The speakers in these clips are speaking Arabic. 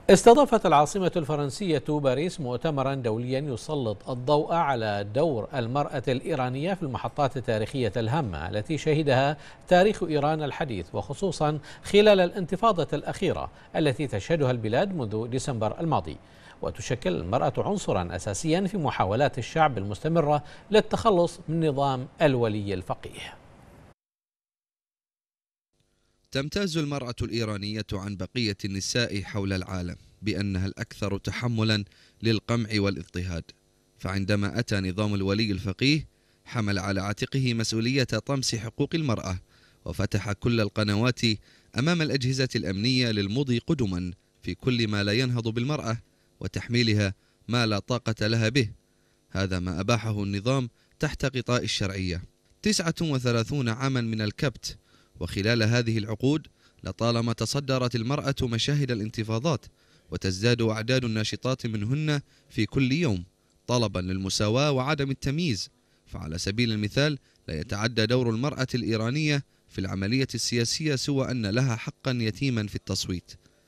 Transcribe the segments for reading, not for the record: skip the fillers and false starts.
استضافت العاصمة الفرنسية باريس مؤتمرا دوليا يسلط الضوء على دور المرأة الإيرانية في المحطات التاريخية الهامة التي شهدها تاريخ إيران الحديث، وخصوصا خلال الانتفاضة الأخيرة التي تشهدها البلاد منذ ديسمبر الماضي. وتشكل المرأة عنصرا أساسيا في محاولات الشعب المستمرة للتخلص من نظام الولي الفقيه. تمتاز المرأة الإيرانية عن بقية النساء حول العالم بأنها الأكثر تحملا للقمع والاضطهاد، فعندما أتى نظام الولي الفقيه حمل على عاتقه مسؤولية طمس حقوق المرأة، وفتح كل القنوات أمام الأجهزة الأمنية للمضي قدما في كل ما لا ينهض بالمرأة وتحميلها ما لا طاقة لها به. هذا ما أباحه النظام تحت غطاء الشرعية. 39 عاما من الكبت، وخلال هذه العقود لطالما تصدرت المرأة مشاهد الانتفاضات، وتزداد أعداد الناشطات منهن في كل يوم طلبا للمساواة وعدم التمييز. فعلى سبيل المثال لا يتعدى دور المرأة الإيرانية في العملية السياسية سوى أن لها حقا يتيما في التصويت.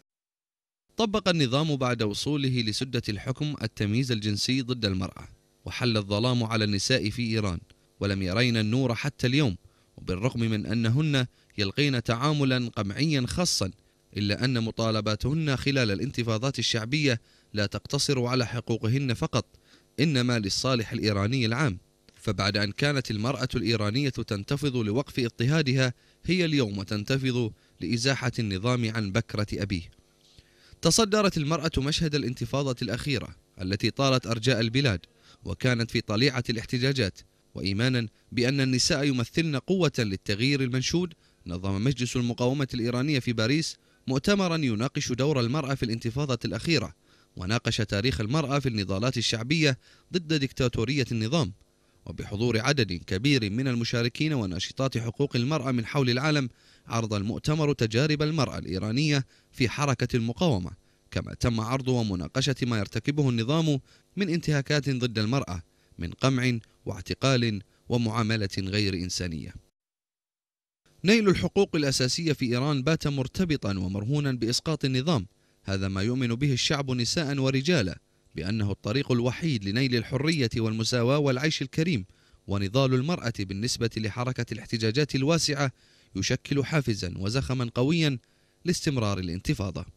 طبق النظام بعد وصوله لسدة الحكم التمييز الجنسي ضد المرأة، وحل الظلام على النساء في إيران ولم يرين النور حتى اليوم، وبالرغم من أنهن يلقين تعاملا قمعيا خاصا، إلا أن مطالباتهن خلال الانتفاضات الشعبية لا تقتصر على حقوقهن فقط، إنما للصالح الإيراني العام. فبعد أن كانت المرأة الإيرانية تنتفض لوقف اضطهادها، هي اليوم تنتفض لإزاحة النظام عن بكرة أبيه. تصدرت المرأة مشهد الانتفاضة الأخيرة التي طالت أرجاء البلاد، وكانت في طليعة الاحتجاجات، وإيمانا بأن النساء يمثلن قوة للتغيير المنشود، نظم مجلس المقاومة الإيرانية في باريس مؤتمرا يناقش دور المرأة في الانتفاضة الأخيرة، وناقش تاريخ المرأة في النضالات الشعبية ضد ديكتاتورية النظام. وبحضور عدد كبير من المشاركين وناشطات حقوق المرأة من حول العالم، عرض المؤتمر تجارب المرأة الإيرانية في حركة المقاومة، كما تم عرض ومناقشة ما يرتكبه النظام من انتهاكات ضد المرأة من قمع واعتقال ومعاملة غير إنسانية. نيل الحقوق الأساسية في إيران بات مرتبطا ومرهونا بإسقاط النظام. هذا ما يؤمن به الشعب نساء ورجالا، بأنه الطريق الوحيد لنيل الحرية والمساواة والعيش الكريم. ونضال المرأة بالنسبة لحركة الاحتجاجات الواسعة يشكل حافزا وزخما قويا لاستمرار الانتفاضة.